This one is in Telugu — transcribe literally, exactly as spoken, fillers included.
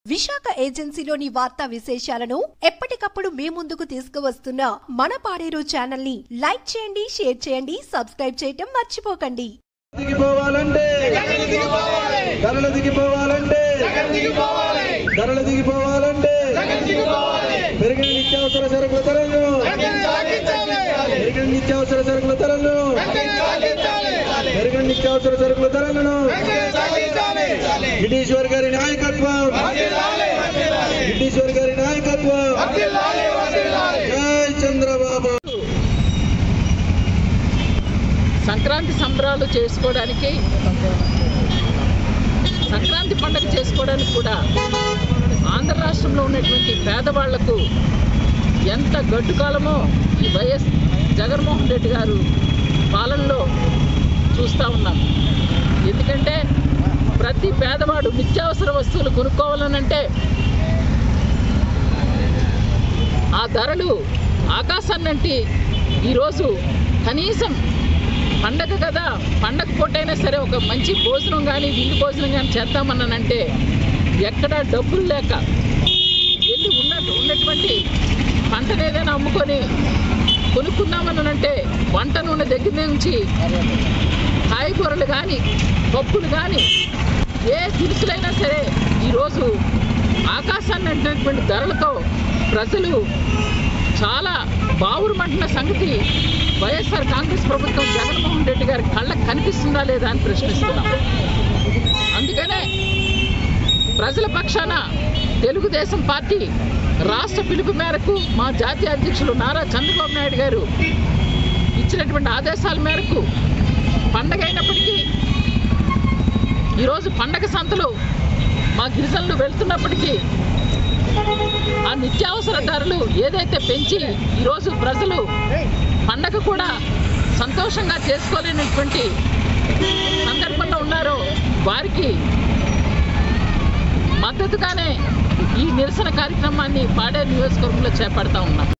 విశాఖ ఏజెన్సీలోని వార్తా విశేషాలను ఎప్పటికప్పుడు మీ ముందుకు తీసుకువస్తున్న మన పాడేరు ఛానల్ ని లైక్ చేయండి, షేర్ చేయండి, సబ్స్క్రైబ్ చేయటం మర్చిపోకండి. దిగిపోవాలంటే ధరలు దిగిపోవాలంటే ధరలు దిగిపోవాలంటే పెరిగిన నిత్యావసర సరుకుల ధరలు పెరిగిన నిత్యావసర సరుకుల ధరలు పెరిగిన నిత్యావసర సరుకుల ధరలను గిడ్డీశ్వర్ గారి నాయకత్వం గిడ్డీశ్వర్ గారి నాయకత్వం జై చంద్రబాబు. సంక్రాంతి సంబరాలు చేసుకోవడానికి సంక్రాంతి పండుగ చేసుకోవడానికి కూడా ఆంధ్ర రాష్ట్రంలో ఉన్నటువంటి పేదవాళ్లకు ఎంత గడ్డు కాలమో ఈ వైఎస్ జగన్మోహన్ రెడ్డి గారు పాలనలో చూస్తూ ఉన్నాం. ఎందుకంటే ప్రతి పేదవాడు నిత్యావసర వస్తువులు కొనుక్కోవాలనంటే ఆ ధరలు ఆకాశాన్నంటి ఈరోజు కనీసం పండగ కదా, పండగ పూటైనా సరే ఒక మంచి భోజనం కానీ విందు భోజనం కానీ చేద్దామన్నానంటే ఎక్కడ డబ్బులు లేక వెళ్ళి ఉన్నట్టు ఉన్నటువంటి పంటను ఏదైనా అమ్ముకొని కొనుక్కుందామన్నానంటే వంట నూనె దగ్గర నుంచి కాయగూరలు కానీ పప్పులు కానీ ఏ దినుసులైనా సరే ఈరోజు ఆకాశాన్ని అంటున్నటువంటి ధరలతో ప్రజలు చాలా బావురుమంటున్న సంగతి వైఎస్ఆర్ కాంగ్రెస్ ప్రభుత్వం జగన్మోహన్ రెడ్డి గారి కళ్ళకు కనిపిస్తుందా లేదా అని ప్రశ్నిస్తున్నాం. అందుకనే ప్రజల పక్షాన తెలుగుదేశం పార్టీ రాష్ట్ర పిలుపు మేరకు మా జాతీయ అధ్యక్షులు నారా చంద్రబాబు నాయుడు గారు ఇచ్చినటువంటి ఆదేశాల మేరకు పండగ అయినప్పటికీ ఈరోజు పండగ సంతలో మా గిరిజనులు వెళ్తున్నప్పటికీ ఆ నిత్యావసర ధరలు ఏదైతే పెంచి ఈరోజు ప్రజలు పండగ కూడా సంతోషంగా చేసుకోలేనటువంటి సందర్భంలో ఉన్నారో వారికి మద్దతుగానే ఈ నిరసన కార్యక్రమాన్ని పాడేరు నియోజకవర్గంలో చేపడతా ఉన్నాం.